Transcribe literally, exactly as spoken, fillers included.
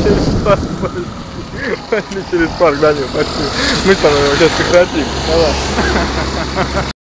через парк, пошли. Пошли через парк, Данил, пошли. Мы с тобой его сейчас сократим. Давай.